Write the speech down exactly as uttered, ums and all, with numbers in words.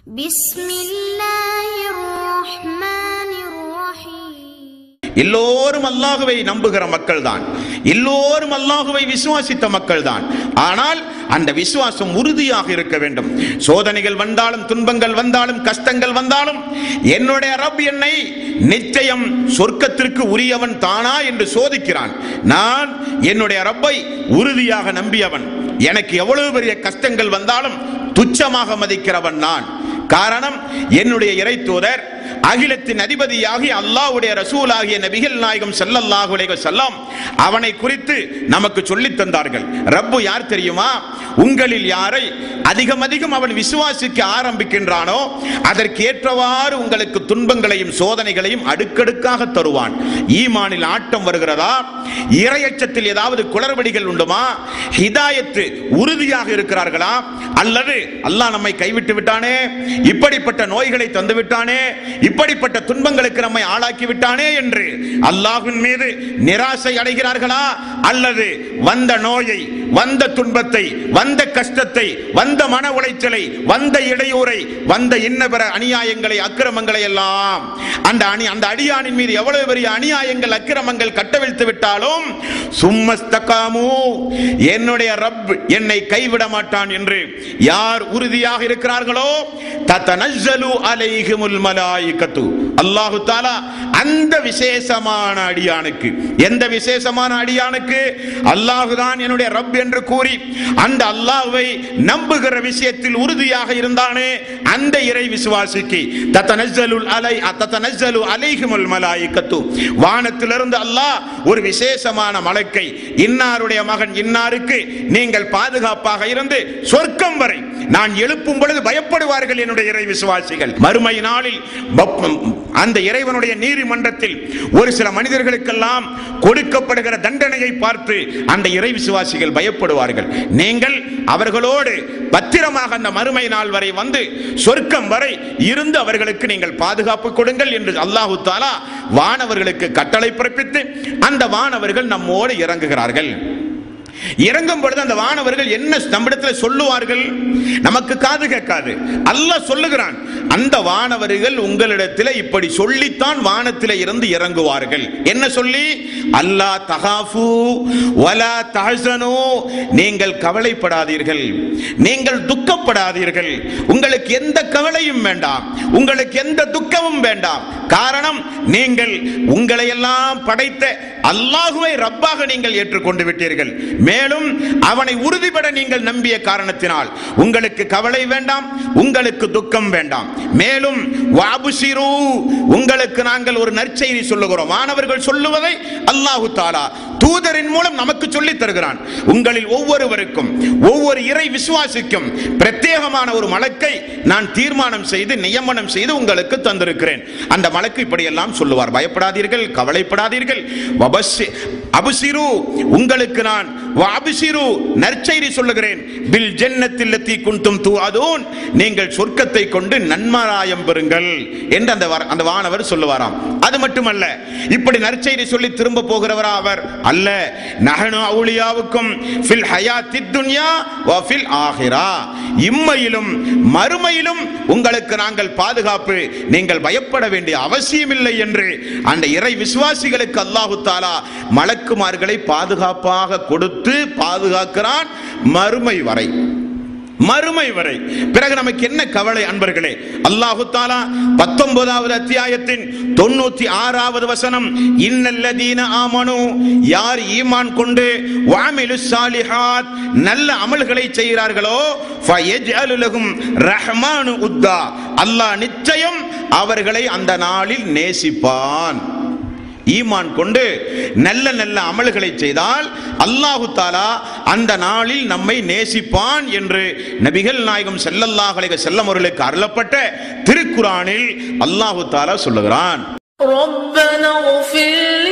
பிஸ்மில்லாஹிர் ரஹ்மானிர் ரஹீம். எல்லோரும் அல்லாஹுவை நம்புகிற மக்கள் தான், எல்லோரும் அல்லாஹுவை விசுவாசித்த மக்கள் தான். ஆனால் அந்த விசுவாசம் உறுதியாக இருக்க வேண்டும். சோதனைகள் வந்தாலும், துன்பங்கள் வந்தாலும், கஷ்டங்கள் வந்தாலும், என்னுடைய ரப் என்னை நிச்சயம் சொர்க்கத்திற்கு உரியவன் தானா என்று சோதிக்கிறான். நான் என்னுடைய ரப்பை உறுதியாக நம்பியவன். எனக்கு எவ்வளவு பெரிய கஷ்டங்கள் வந்தாலும் துச்சமாக மதிக்கிறவன் நான். காரணம், என்னுடைய இறை தூதர் அகிலத்தின் அதிபதியாகி அல்லாஹ்வுடைய ரசூலாகிய நபிகள் நாயகம் ஸல்லல்லாஹு அலைஹி வஸல்லம் அவனை குறித்து நமக்கு சொல்லித் தந்தார்கள். ரப்பு யார் தெரியுமா? உங்களில் யாரை அதிகம் அதிகம் அவன் விசுவாசிக்க ஆரம்பிக்கின்றானோ அதற்கு ஏற்றவாறு உங்களுக்கு துன்பங்களையும் சோதனைகளையும் அடுக்கடுக்காக தருவான். ஈமானில் ஆட்டம் வருகிறதா? இறையச்சத்தில் ஏதாவது குளறுபடிகள் உண்டுமா? ஹிதாயத்து உறுதியாக இருக்கிறார்களா? அல்லது அல்லாஹ் நம்மை கைவிட்டு விட்டானே, இப்படிப்பட்ட நோய்களை தந்து விட்டானே, இப்படிப்பட்ட துன்பங்களுக்கு நம்மை ஆளாக்கி விட்டானே என்று அல்லாஹ்வின் மீது நிராசை அடைகிறார்களா? அல்லது வந்த நோயை, வந்த துன்பத்தை, வந்த கஷ்டத்தை, வந்த மன உளைச்சலை, வந்த இடையூறை, வந்த இன்னபிற அநியாயங்களை, அக்கிரமங்களை எல்லாம் அந்த அணி அந்த அடியானின் மீது எவ்வளவு பெரிய அநியாயங்கள், அக்கிரமங்கள் கட்டவிழ்த்து விட்டாலும் சும்மஸ்தகாமு, என்னுடைய ரப் என்னை கைவிட மாட்டான் என்று யார் உறுதியாக இருக்கிறார்களோ ததனஸ்ஸலு அலைஹிமுல் மலாயிகத்து, அல்லாஹு தஆலா அந்த விசேஷமான அடியானுக்கு, எந்த விசேஷமான அடியானுக்கு? அல்லாஹுதான் என்னுடைய ரப் என்று கூறி அந்த அல்லாஹ்வை நம்புகிற விஷயத்தில் உறுதியாக இருந்தானே அந்த இறை விசுவாசிக்கு ததனஸ்ஸலு அலை ததனஸ்ஸலு அலைஹிமுல் மலாயிகத்து, வானத்திலிருந்து அல்லாஹ் ஒரு விசேஷமான மலக்கை, இன்னாருடைய மகன் இன்னாருக்கு நீங்கள் பாதுகாப்பாக இருந்து சொர்க்கம் வரை நான் எழுப்பும் பொழுது பயப்படுவார்கள் என்னுடைய இறை விசுவாசிகள். மறுமை நாளில் அந்த இறைவனுடைய நீதிமன்றத்தில் ஒரு சில மனிதர்களுக்கெல்லாம் கொடுக்கப்படுகிற தண்டனையை பார்த்து அந்த இறை விசுவாசிகள் பயப்படுவார்கள். நீங்கள் அவர்களோடு பத்திரமாக அந்த மறுமை நாள் வரை வந்து சொர்க்கம் வரை இருந்து அவர்களுக்கு நீங்கள் பாதுகாப்பு கொடுங்கள் என்று அல்லாஹு தஆலா வானவர்களுக்கு கட்டளை பிறப்பித்து அந்த வானவர்கள் நம்மோடு இறங்குகிறார்கள். இறங்கும் பொழுது அந்த வானவர்கள் என்ன நம்மிடத்தில் சொல்லுவார்கள்? நமக்கு காது கேட்காது. அல்லாஹ் சொல்லுகிறான், அந்த வானவர்கள் உங்களிடத்தில் இப்படி சொல்லித்தான் வானத்தில் இருந்து இறங்குவார்கள். என்ன சொல்லி? அல்லா தகாஃபு வலா தஹ்சனு, நீங்கள் கவலைப்படாதீர்கள், நீங்கள் துக்கப்படாதீர்கள், உங்களுக்கு எந்த கவலையும் வேண்டாம், உங்களுக்கு எந்த துக்கமும் வேண்டாம். காரணம், நீங்கள் உங்களை எல்லாம் படைத்த அல்லாஹுவை ரப்பாக நீங்கள் ஏற்றுக்கொண்டு விட்டீர்கள். மேலும் அவனை உறுதிபட நீங்கள் நம்பிய காரணத்தினால் உங்களுக்கு கவலை வேண்டாம், உங்களுக்கு துக்கம் வேண்டாம். மேலும் வஅப்ஷிரு, உங்களுக்கு நாங்கள் ஒரு நற்செய்தி சொல்லுகிறோம். மாணவர்கள் சொல்லுவதை அல்லாஹு தஆலா தூதரின் மூலம் நமக்கு சொல்லி தருகிறான். உங்களில் ஒவ்வொருவருக்கும், ஒவ்வொரு இறை விசுவாசிக்கும் பிரத்யேகமான ஒரு மலக்கை நான் தீர்மானம் செய்து நியமனம் செய்து உங்களுக்கு தந்திருக்கிறேன். அந்த மலக்கு இப்படியெல்லாம் சொல்லுவார், பயப்படாதீர்கள், கவலைப்படாதீர்கள். அப்ஷிரு, உங்களுக்கு நான் வஅப்ஷிரு நற்செய்தி சொல்லுகிறேன். பில் ஜன்னத்தில் லத்தி குன்தும் துஅதூன், நீங்கள் சொர்க்கத்தை கொண்டு நன்மாராயம் பெறுங்கள் என்று அந்த அந்த வானவர் சொல்லுவாராம். அது மட்டுமல்ல, இப்படி நற்செய்தி சொல்லி திரும்ப போகிறவரா அவர் அல்ல. நஹனு அவுலியாவுக்கும் ஃபில் ஹயாத்தித் துன்யா வ ஃபில் ஆகிரா, இம்மையிலும் மறுமையிலும் உங்களுக்கு நாங்கள் பாதுகாப்பு, நீங்கள் பயப்பட வேண்டிய அவசியமில்லை என்று அந்த இறை விசுவாசிகளுக்கு அல்லாஹு தஆலா மலக்குமார்களை பாதுகாப்பாக கொடுத்து பாதுகாக்கிறான் மறுமை வரை. மறுமை வரை. பிறகு நமக்கு என்ன கவலை அன்பர்களே? அல்லாஹு தஆலா பத்தொன்பதாவது அத்தியாயத்தின் தொண்ணூத்தி ஆறாவது வசனம், இன்னல்லதீன ஆமனு, யார் ஈமான் கொண்டு வஅமிலுஸ் சாலிஹாத், நல்ல அமல்களை செய்கிறார்களோ, ஃபயஜ்அலு லஹும் ரஹ்மானு உத்தா, அல்லாஹ் நிச்சயம் அவர்களை அந்த நாளில் நேசிப்பான். ஈமான் கொண்டு நல்ல நல்ல அமல்களை செய்தால் அல்லாஹு தஆலா அந்த நாளில் நம்மை நேசிப்பான் என்று நபிகள் நாயகம் ஸல்லல்லாஹு அலைஹி வஸல்லம் அவர்களுக்கு அருளப்பட்ட திருக்குர்ஆனில் அல்லாஹு தஆலா சொல்லுகிறான்.